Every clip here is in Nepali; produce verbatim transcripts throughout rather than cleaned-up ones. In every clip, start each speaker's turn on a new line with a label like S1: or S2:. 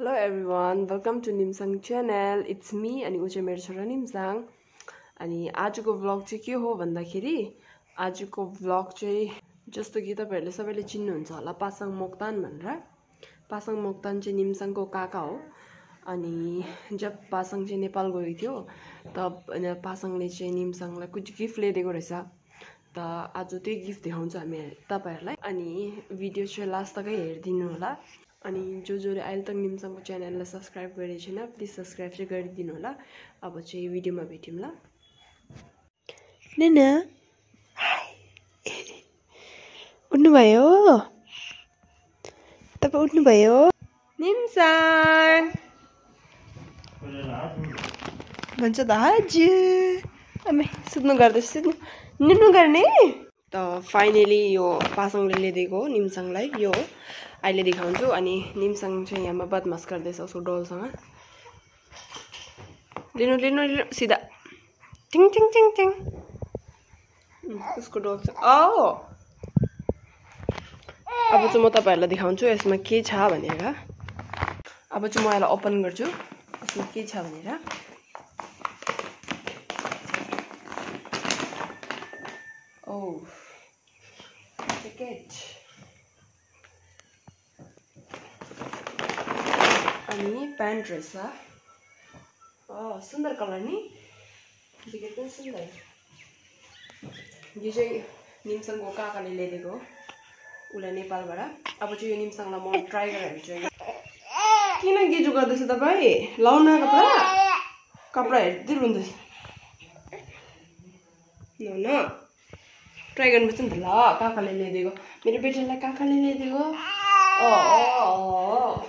S1: Hello everyone, welcome to Nimsang channel. It's me अनि उ चाहिँ मेरो छोरा निमसाङ अनि आजको vlog चाहिँ के हो भन्दाखेरि आजको vlog चाहिँ जस्तो कि तपाईहरुले सबैले चिन्नुहुन्छ होला पासाङ मोक्तान भनेर पासाङ मोक्तान चाहिँ निमसाङको काका हो अनि जब पासाङ चाहिँ नेपाल गएको थियो तब पासाङले चाहिँ निमसाङलाई कुछ गिफ्ट ल्याइदिएको रहेछ त आज त्यो गिफ्ट देखाउँछु हामी तपाईहरुलाई अनि भिडियो चाहिँ लास्ट तकै हेर्दिनु होला अनि जो जोले अहिले तक निमसाङको च्यानललाई सब्स्क्राइब गरेको छैन प्लिज सब्स्क्राइब चाहिँ गरिदिनु होला अब चाहिँ भिडियोमा भेटौँ ल नेना उठ्नु भयो तपाई उठ्नु भयो निमसाङ भन्छ त हजुर अमे सुत्नु गर्दै सुत्नु निन्नु गर्ने त फाइनली यो पासाङले ल्याइदिएको हो निमसाङलाई यो अहिले देखाउँछु अनि निमसाङ चाहिँ यहाँमा बदमास गर्दैछ उसको डोलसँग लिनु लिनु लिनु सिधा टिङ टिङ टिङ टिङ उसको डोल ओ अब चाहिँ म तपाईहरुलाई देखाउँछु यसमा के छ भनेर अब चाहिँ म यसलाई ओपन गर्छु यसमा के छ भनेर ओ टिकट अनि प्यान्ट रहेछ अ सुन्दर कलर नि ज्याकेट पनि सुन्दर यो चाहिँ निमसाङको काकाले ल्याइदिएको उलाई नेपालबाट अब चाहिँ यो निमसाङलाई म ट्राई गरेर हेर्छु किन गेजु गर्दैछ तपाई लाउन कपडा कपडा हेर्दै रुन्दैछ न न ट्राई गर्नुपर्छ नि त ल काकाले ल्याइदिएको मेरो बेटालाई काकाले ल्याइदिएको अ अ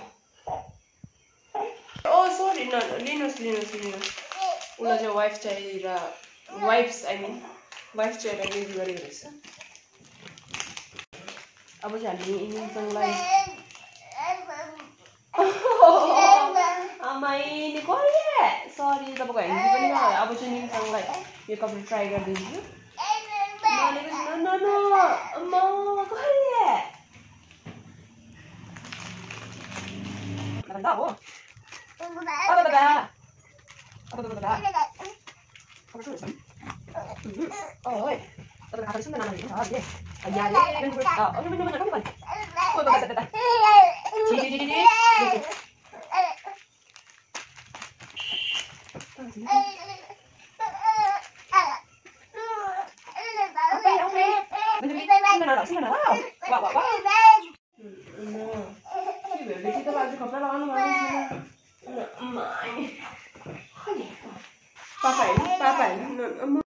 S1: ओ सरी न लिनुहोस् लिनुहोस् लिनुहोस् उलाई चाहिँ वाइफ चाहिएर वाइफ्स आई मिन वाइफ चाहिएर रेडी गरेको रहेछ अब चाहिँ हामी निमसाङलाई आमाइले कहिले सरी तपाईँको ह्यान्डी पनि नभए अब चाहिँ निमसाङलाई यो कपडा ट्राई गरिदिन्छु न न अम्मा कहिले हो Apa dah? Apa dah dah? Apa tu? Oh, oi. Apa dah hari Senin nanti? Ah, ye. Ayah ye. Ah, oh, mana mana kamu balik. Oh, dah dah dah. Ci ci ci ci. Apa ya? Sini nak, sini nak. Wah, wah, wah. Hmm. Ini bebe kita lagi kapal lawan mana? Mãe. Papai, papai, não,